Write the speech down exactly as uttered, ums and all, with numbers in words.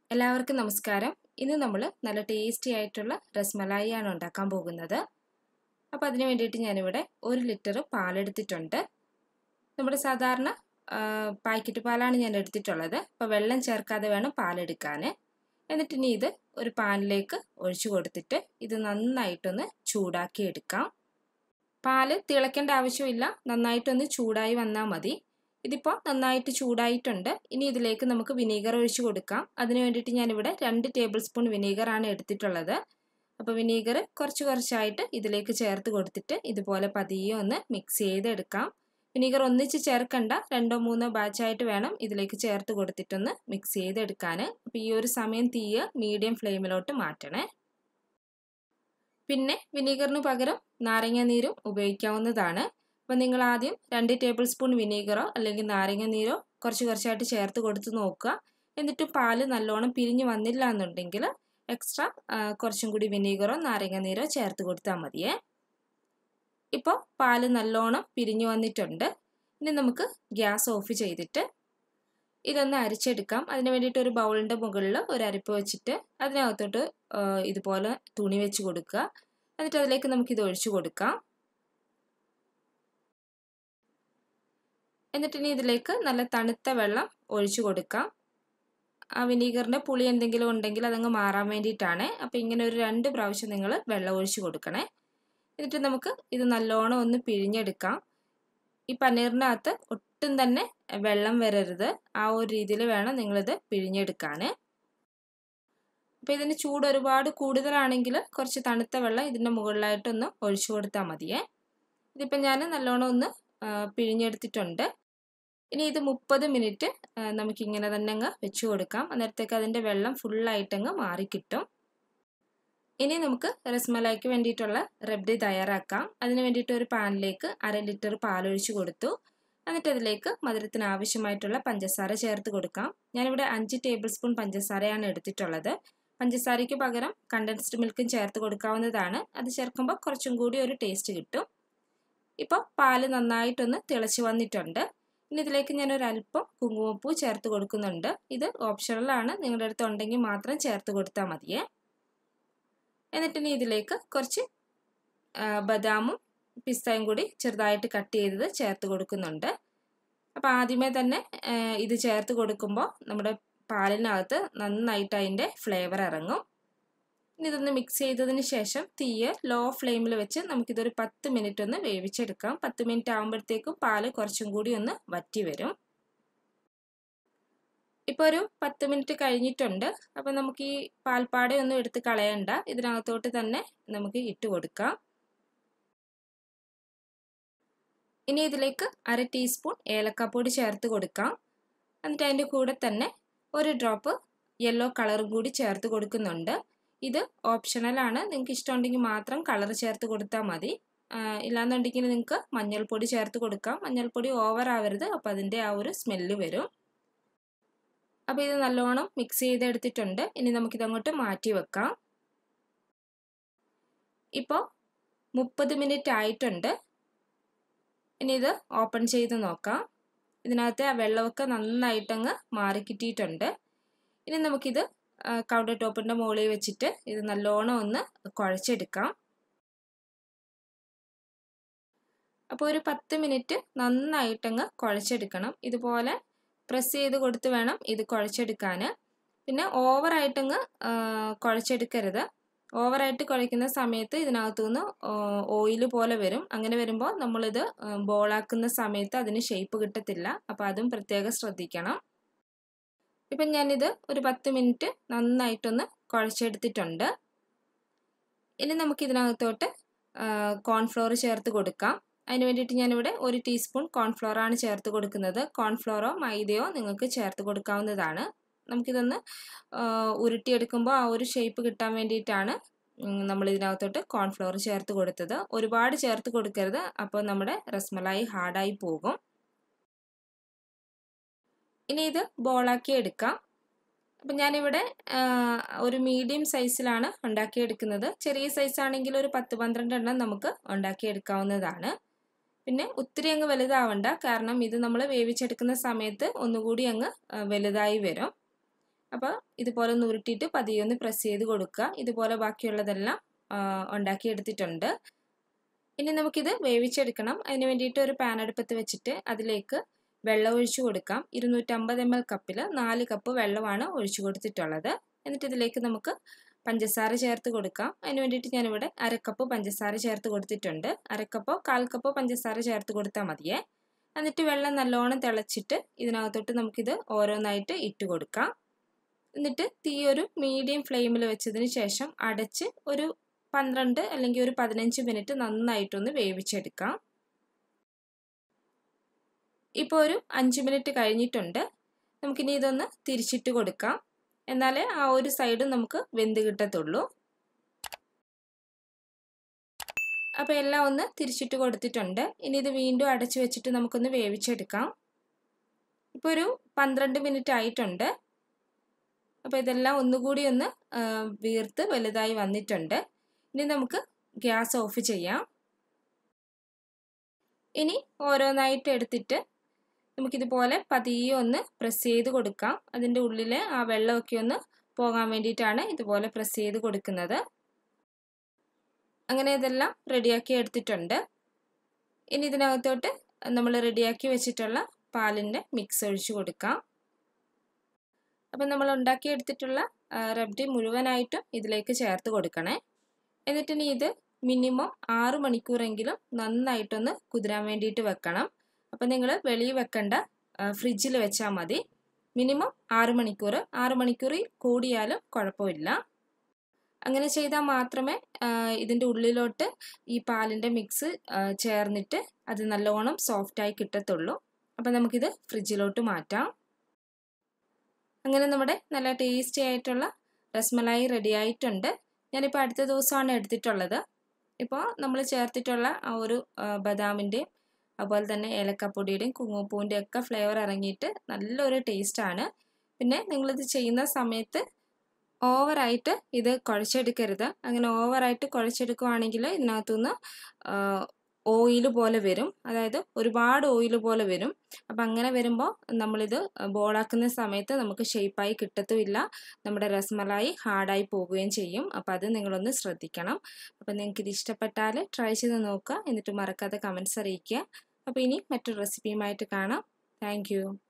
എല്ലാവർക്കും നമസ്കാരം. ഇന്ന് നമ്മൾ നല്ല ടേസ്റ്റി ആയിട്ടുള്ള റസ്മലായി ആണ് ഉണ്ടാക്കാൻ പോകുന്നത്. അപ്പോൾ അതിനു വേണ്ടിയിട്ട് ഞാനിവിടെ ഒരു ലിറ്റർ പാലെടുത്തിട്ടുണ്ട്. നമ്മുടെ സാധാരണ പാക്കറ്റ് പാലാണ് ഞാൻ എടുത്തിട്ടുള്ളത്. അപ്പോൾ വെള്ളം ചേർക്കാതെ വേണം പാലെടുക്കാൻ. എന്നിട്ട് ഇനി ഇത് ഒരു പാനിലേക്ക് ഒഴിച്ചു കൊടുത്തിട്ട് ഇത് നന്നായിട്ടൊന്ന് ചൂടാക്കി എടുക്കാം. പാല് തിളയ്ക്കേണ്ട ആവശ്യമില്ല, നന്നായിട്ടൊന്ന് ചൂടായി വന്നാൽ മതി. ഇതിപ്പോൾ നന്നായിട്ട് ചൂടായിട്ടുണ്ട്. ഇനി ഇതിലേക്ക് നമുക്ക് വിനീഗർ ഒഴിച്ചു കൊടുക്കാം. അതിന് വേണ്ടിയിട്ട് ഞാനിവിടെ രണ്ട് ടേബിൾ സ്പൂൺ വിനീഗറാണ് എടുത്തിട്ടുള്ളത്. അപ്പോൾ വിനീഗർ കുറച്ച് കുറച്ചായിട്ട് ഇതിലേക്ക് ചേർത്ത് കൊടുത്തിട്ട് ഇതുപോലെ പതിയെ ഒന്ന് മിക്സ് ചെയ്തെടുക്കാം. വിനീഗർ ഒന്നിച്ച് ചേർക്കണ്ട, രണ്ടോ മൂന്നോ ബാച്ചായിട്ട് വേണം ഇതിലേക്ക് ചേർത്ത് കൊടുത്തിട്ടൊന്ന് മിക്സ് ചെയ്തെടുക്കാൻ. അപ്പോൾ ഈ ഒരു സമയം തീയ് മീഡിയം ഫ്ലെയിമിലോട്ട് മാറ്റണേ. പിന്നെ വിനീഗറിന് പകരം നാരങ്ങ നീരും ഉപയോഗിക്കാവുന്നതാണ്. അപ്പോൾ നിങ്ങൾ ആദ്യം രണ്ട് ടേബിൾ സ്പൂൺ വിനീഗറോ അല്ലെങ്കിൽ നാരങ്ങ നീരോ കുറച്ച് കുറച്ചായിട്ട് ചേർത്ത് കൊടുത്ത് നോക്കുക. എന്നിട്ട് പാല് നല്ലോണം പിരിഞ്ഞ് വന്നില്ല എന്നുണ്ടെങ്കിൽ എക്സ്ട്രാ കുറച്ചും കൂടി വിനീഗറോ നാരങ്ങ നീരോ ചേർത്ത് കൊടുത്താൽ മതിയേ. ഇപ്പോൾ പാല് നല്ലോണം പിരിഞ്ഞു വന്നിട്ടുണ്ട്. ഇനി നമുക്ക് ഗ്യാസ് ഓഫ് ചെയ്തിട്ട് ഇതൊന്ന് അരിച്ചെടുക്കാം. അതിന് വേണ്ടിയിട്ട് ഒരു ബൗളിൻ്റെ മുകളിൽ ഒരു അരിപ്പ് വെച്ചിട്ട് അതിനകത്തോട്ട് ഇതുപോലെ തുണി വെച്ച് കൊടുക്കുക. എന്നിട്ട് അതിലേക്ക് നമുക്കിത് ഒഴിച്ചു കൊടുക്കാം. എന്നിട്ട് ഇനി ഇതിലേക്ക് നല്ല തണുത്ത വെള്ളം ഒഴിച്ചു കൊടുക്കാം. ആ വിനീഗറിൻ്റെ പുളി എന്തെങ്കിലും ഉണ്ടെങ്കിൽ അതങ്ങ് മാറാൻ വേണ്ടിയിട്ടാണ്. അപ്പോൾ ഇങ്ങനെ ഒരു രണ്ട് പ്രാവശ്യം നിങ്ങൾ വെള്ളം ഒഴിച്ചു കൊടുക്കണേ. എന്നിട്ട് നമുക്ക് ഇത് നല്ലോണം ഒന്ന് പിഴിഞ്ഞെടുക്കാം. ഈ പനീറിനകത്ത് ഒട്ടും തന്നെ വെള്ളം വരരുത്, ആ ഒരു രീതിയിൽ വേണം നിങ്ങളിത് പിഴിഞ്ഞെടുക്കാൻ. അപ്പോൾ ഇതിന് ചൂട് ഒരുപാട് കൂടുതലാണെങ്കിൽ കുറച്ച് തണുത്ത വെള്ളം ഇതിൻ്റെ മുകളിലായിട്ടൊന്ന് ഒഴിച്ചു കൊടുത്താൽ മതിയേ. ഇതിപ്പോൾ ഞാൻ നല്ലോണം ഒന്ന് പിഴിഞ്ഞെടുത്തിട്ടുണ്ട്. ഇനി ഇത് മുപ്പത് മിനിറ്റ് നമുക്കിങ്ങനെ തന്നെ അങ്ങ് വെച്ച് കൊടുക്കാം. അന്നേരത്തേക്ക് അതിൻ്റെ വെള്ളം ഫുള്ളായിട്ടങ്ങ് മാറിക്കിട്ടും. ഇനി നമുക്ക് റസ്മലായിക്ക് വേണ്ടിയിട്ടുള്ള റെബ്ഡി തയ്യാറാക്കാം. അതിന് വേണ്ടിയിട്ട് ഒരു പാനിലേക്ക് അര ലിറ്റർ പാലൊഴിച്ച് കൊടുത്തു. എന്നിട്ട് അതിലേക്ക് മധുരത്തിന് ആവശ്യമായിട്ടുള്ള പഞ്ചസാര ചേർത്ത് കൊടുക്കാം. ഞാനിവിടെ അഞ്ച് ടേബിൾ സ്പൂൺ പഞ്ചസാരയാണ് എടുത്തിട്ടുള്ളത്. പഞ്ചസാരയ്ക്ക് പകരം കണ്ടൻസ്ഡ് മിൽക്കും ചേർത്ത് കൊടുക്കാവുന്നതാണ്. അത് ചേർക്കുമ്പോൾ കുറച്ചും കൂടി ഒരു ടേസ്റ്റ് കിട്ടും. ഇപ്പോൾ പാല് നന്നായിട്ടൊന്ന് തിളച്ച് വന്നിട്ടുണ്ട്. ഇനി ഇതിലേക്ക് ഞാനൊരല്പം കുങ്കുമപ്പൂ ചേർത്ത് കൊടുക്കുന്നുണ്ട്. ഇത് ഓപ്ഷണലാണ്, നിങ്ങളുടെ അടുത്ത് ഉണ്ടെങ്കിൽ മാത്രം ചേർത്ത് കൊടുത്താൽ മതിയേ. എന്നിട്ടിനി ഇതിലേക്ക് കുറച്ച് ബദാമും പിസ്തയും കൂടി ചെറുതായിട്ട് കട്ട് ചെയ്തത് ചേർത്ത് കൊടുക്കുന്നുണ്ട്. അപ്പോൾ ആദ്യമേ തന്നെ ഇത് ചേർത്ത് കൊടുക്കുമ്പോൾ നമ്മുടെ പാലിനകത്ത് നന്നായിട്ട് അതിൻ്റെ ഫ്ലേവർ ഇറങ്ങും. ഇനി ഇതൊന്ന് മിക്സ് ചെയ്തതിന് ശേഷം തീയ് ലോ ഫ്ലെയിമിൽ വെച്ച് നമുക്കിതൊരു പത്ത് മിനിറ്റ് ഒന്ന് വേവിച്ചെടുക്കാം. പത്ത് മിനിറ്റ് ആകുമ്പോഴത്തേക്കും പാല് കുറച്ചും കൂടി ഒന്ന് വറ്റി വരും. ഇപ്പോൾ ഒരു പത്ത് മിനിറ്റ് കഴിഞ്ഞിട്ടുണ്ട്. അപ്പോൾ നമുക്ക് ഈ പാൽപ്പാടയൊന്നും എടുത്ത് കളയണ്ട, ഇതിനകത്തോട്ട് തന്നെ നമുക്ക് ഇട്ട് കൊടുക്കാം. ഇനി ഇതിലേക്ക് അര ടീസ്പൂൺ ഏലക്കാപ്പൊടി ചേർത്ത് കൊടുക്കാം. എന്നിട്ട് അതിൻ്റെ കൂടെ തന്നെ ഒരു ഡ്രോപ്പ് യെല്ലോ കളറും കൂടി ചേർത്ത് കൊടുക്കുന്നുണ്ട്. ഇത് ഓപ്ഷണലാണ്, നിങ്ങൾക്ക് ഇഷ്ടമുണ്ടെങ്കിൽ മാത്രം കളർ ചേർത്ത് കൊടുത്താൽ മതി. ഇല്ലാന്നുണ്ടെങ്കിൽ നിങ്ങൾക്ക് മഞ്ഞൾപ്പൊടി ചേർത്ത് കൊടുക്കാം. മഞ്ഞൾപ്പൊടി ഓവർ ആവരുത്, അപ്പോൾ അതിൻ്റെ ആ ഒരു സ്മെല്ല് വരും. അപ്പോൾ ഇത് നല്ലോണം മിക്സ് ചെയ്തെടുത്തിട്ടുണ്ട്. ഇനി നമുക്കിതങ്ങോട്ട് മാറ്റി വെക്കാം. ഇപ്പോൾ മുപ്പത് മിനിറ്റ് ആയിട്ടുണ്ട്. ഇനി ഇത് ഓപ്പൺ ചെയ്ത് നോക്കാം. ഇതിനകത്ത് ആ വെള്ളമൊക്കെ നന്നായിട്ടങ്ങ് മാറിക്കിട്ടിയിട്ടുണ്ട്. ഇനി നമുക്കിത് കൗണ്ടർ ടോപ്പിൻ്റെ മുകളിൽ വെച്ചിട്ട് ഇത് നല്ലോണം ഒന്ന് കുഴച്ചെടുക്കാം. അപ്പോൾ ഒരു പത്ത് മിനിറ്റ് നന്നായിട്ടങ്ങ് കുഴച്ചെടുക്കണം. ഇതുപോലെ പ്രസ് ചെയ്ത് കൊടുത്ത് വേണം ഇത് കുഴച്ചെടുക്കാൻ. പിന്നെ ഓവറായിട്ടങ്ങ് കുഴച്ചെടുക്കരുത്. ഓവറായിട്ട് കുഴയ്ക്കുന്ന സമയത്ത് ഇതിനകത്തു നിന്ന് ഓയിൽ പോലെ വരും. അങ്ങനെ വരുമ്പോൾ നമ്മളിത് ബോളാക്കുന്ന സമയത്ത് അതിന് ഷേപ്പ് കിട്ടത്തില്ല. അപ്പോൾ അതും പ്രത്യേകം ശ്രദ്ധിക്കണം. ഇപ്പം ഞാനിത് ഒരു പത്ത് മിനിറ്റ് നന്നായിട്ടൊന്ന് കുഴച്ചെടുത്തിട്ടുണ്ട്. ഇനി നമുക്കിതിനകത്തോട്ട് കോൺഫ്ലോർ ചേർത്ത് കൊടുക്കാം. അതിന് വേണ്ടിയിട്ട് ഞാനിവിടെ ഒരു ടീസ്പൂൺ കോൺഫ്ലോറാണ് ചേർത്ത് കൊടുക്കുന്നത്. കോൺഫ്ലോറോ മൈദയോ നിങ്ങൾക്ക് ചേർത്ത് കൊടുക്കാവുന്നതാണ്. നമുക്കിതൊന്ന് ഉരുട്ടിയെടുക്കുമ്പോൾ ആ ഒരു ഷേപ്പ് കിട്ടാൻ വേണ്ടിയിട്ടാണ് നമ്മൾ ഇതിനകത്തോട്ട് കോൺഫ്ലോർ ചേർത്ത് കൊടുത്തത്. ഒരുപാട് ചേർത്ത് കൊടുക്കരുത്, അപ്പോൾ നമ്മുടെ റസ്മലായി ഹാർഡായി പോകും. ഇനി ഇത് ബോളാക്കി എടുക്കാം. അപ്പം ഞാനിവിടെ ഒരു മീഡിയം സൈസിലാണ് ഉണ്ടാക്കിയെടുക്കുന്നത്. ചെറിയ സൈസാണെങ്കിൽ ഒരു പത്ത് പന്ത്രണ്ട് എണ്ണം നമുക്ക് ഉണ്ടാക്കിയെടുക്കാവുന്നതാണ്. പിന്നെ ഒത്തിരി അങ്ങ് വലുതാവണ്ട, കാരണം ഇത് നമ്മൾ വേവിച്ചെടുക്കുന്ന സമയത്ത് ഒന്നുകൂടി അങ്ങ് വലുതായി വരും. അപ്പോൾ ഇതുപോലെ ഒന്ന് ഉരുട്ടിയിട്ട് പതിയെ ഒന്ന് പ്രസ് ചെയ്ത് കൊടുക്കുക. ഇതുപോലെ ബാക്കിയുള്ളതെല്ലാം ഉണ്ടാക്കിയെടുത്തിട്ടുണ്ട്. ഇനി നമുക്കിത് വേവിച്ചെടുക്കണം. അതിന് വേണ്ടിയിട്ട് ഒരു പാൻ അടുപ്പത്ത് വെച്ചിട്ട് അതിലേക്ക് വെള്ളം ഒഴിച്ചു കൊടുക്കാം. ഇരുന്നൂറ്റമ്പത് എം എൽ കപ്പിൽ നാല് കപ്പ് വെള്ളമാണ് ഒഴിച്ചു കൊടുത്തിട്ടുള്ളത്. എന്നിട്ട് ഇതിലേക്ക് നമുക്ക് പഞ്ചസാര ചേർത്ത് കൊടുക്കാം. അതിന് വേണ്ടിയിട്ട് ഞാനിവിടെ അരക്കപ്പ് പഞ്ചസാര ചേർത്ത് കൊടുത്തിട്ടുണ്ട്. അരക്കപ്പോ കാൽ കപ്പോ പഞ്ചസാര ചേർത്ത് കൊടുത്താൽ മതിയേ. എന്നിട്ട് വെള്ളം നല്ലോണം തിളച്ചിട്ട് ഇതിനകത്തോട്ട് നമുക്കിത് ഓരോന്നായിട്ട് ഇട്ട് കൊടുക്കാം. എന്നിട്ട് തീ ഒരു മീഡിയം ഫ്ലെയിമിൽ വെച്ചതിന് ശേഷം അടച്ച് ഒരു പന്ത്രണ്ട് അല്ലെങ്കിൽ ഒരു പതിനഞ്ച് മിനിറ്റ് നന്നായിട്ടൊന്ന് വേവിച്ചെടുക്കാം. ഇപ്പോൾ ഒരു അഞ്ച് മിനിറ്റ് കഴിഞ്ഞിട്ടുണ്ട്. നമുക്കിനി ഇതൊന്ന് തിരിച്ചിട്ട് കൊടുക്കാം. എന്നാലേ ആ ഒരു സൈഡ് നമുക്ക് വെന്ത് കിട്ടത്തുള്ളൂ. അപ്പോൾ എല്ലാം ഒന്ന് തിരിച്ചിട്ട് കൊടുത്തിട്ടുണ്ട്. ഇനി ഇത് വീണ്ടും അടച്ചു വെച്ചിട്ട് നമുക്കൊന്ന് വേവിച്ചെടുക്കാം. ഇപ്പോൾ ഒരു പന്ത്രണ്ട് മിനിറ്റ് ആയിട്ടുണ്ട്. അപ്പോൾ ഇതെല്ലാം ഒന്നുകൂടി ഒന്ന് വീർത്ത് വലുതായി വന്നിട്ടുണ്ട്. ഇനി നമുക്ക് ഗ്യാസ് ഓഫ് ചെയ്യാം. ഇനി ഓരോന്നായിട്ട് എടുത്തിട്ട് നമുക്കിതുപോലെ പതിയെ ഒന്ന് പ്രസ് ചെയ്ത് കൊടുക്കാം. അതിൻ്റെ ഉള്ളിലെ ആ വെള്ളമൊക്കെ ഒന്ന് പോകാൻ വേണ്ടിയിട്ടാണ് ഇതുപോലെ പ്രസ് ചെയ്ത് കൊടുക്കുന്നത്. അങ്ങനെ ഇതെല്ലാം റെഡിയാക്കി എടുത്തിട്ടുണ്ട്. ഇനി ഇതിനകത്തോട്ട് നമ്മൾ റെഡിയാക്കി വെച്ചിട്ടുള്ള പാലിൻ്റെ മിക്സ് ഒഴിച്ചു കൊടുക്കാം. അപ്പം നമ്മൾ ഉണ്ടാക്കിയെടുത്തിട്ടുള്ള റബ്ഡി മുഴുവനായിട്ടും ഇതിലേക്ക് ചേർത്ത് കൊടുക്കണേ. എന്നിട്ട് ഇനി ഇത് മിനിമം ആറ് മണിക്കൂറെങ്കിലും നന്നായിട്ടൊന്ന് കുതിരാൻ വേണ്ടിയിട്ട് വെക്കണം. അപ്പം നിങ്ങൾ വെളിയിൽ വെക്കണ്ട, ഫ്രിഡ്ജിൽ വെച്ചാൽ മതി. മിനിമം ആറ് മണിക്കൂർ ആറ് മണിക്കൂറിൽ കൂടിയാലും കുഴപ്പമില്ല. അങ്ങനെ ചെയ്താൽ മാത്രമേ ഇതിൻ്റെ ഉള്ളിലോട്ട് ഈ പാലിൻ്റെ മിക്സ് ചേർന്നിട്ട് അത് നല്ലോണം സോഫ്റ്റായി കിട്ടത്തുള്ളൂ. അപ്പം നമുക്കിത് ഫ്രിഡ്ജിലോട്ട് മാറ്റാം. അങ്ങനെ നമ്മുടെ നല്ല ടേസ്റ്റി ആയിട്ടുള്ള റസ്മലായി റെഡി ആയിട്ടുണ്ട്. ഞാനിപ്പോൾ അടുത്ത ദിവസമാണ് എടുത്തിട്ടുള്ളത്. ഇപ്പോൾ നമ്മൾ ചേർത്തിട്ടുള്ള ആ ഒരു ബദാമിൻ്റെയും അതുപോലെ തന്നെ ഏലക്കപ്പൊടിയുടെയും കുങ്കുമപ്പൂവിൻ്റെയും ഒക്കെ ഫ്ലേവർ ഇറങ്ങിയിട്ട് നല്ലൊരു ടേസ്റ്റാണ്. പിന്നെ നിങ്ങളിത് ചെയ്യുന്ന സമയത്ത് ഓവറായിട്ട് ഇത് കുഴച്ചെടുക്കരുത്. അങ്ങനെ ഓവറായിട്ട് കുഴച്ചെടുക്കുകയാണെങ്കിൽ ഇതിനകത്തുനിന്ന് ഓയിൽ പോലെ വരും, അതായത് ഒരുപാട് ഓയിൽ പോലെ വരും. അപ്പം അങ്ങനെ വരുമ്പോൾ നമ്മളിത് ബോളാക്കുന്ന സമയത്ത് നമുക്ക് ഷേപ്പായി കിട്ടത്തുമില്ല. നമ്മുടെ റസ്മലായി ഹാർഡായി പോവുകയും ചെയ്യും. അപ്പം അത് നിങ്ങളൊന്ന് ശ്രദ്ധിക്കണം. അപ്പം നിങ്ങൾക്കിത് ഇഷ്ടപ്പെട്ടാൽ ട്രൈ ചെയ്ത് നോക്കുക. എന്നിട്ട് മറക്കാതെ കമൻറ്റ്സ് അറിയിക്കുക. അപ്പോൾ ഇനി മറ്റൊരു റെസിപ്പിയുമായിട്ട് കാണാം. Thank U.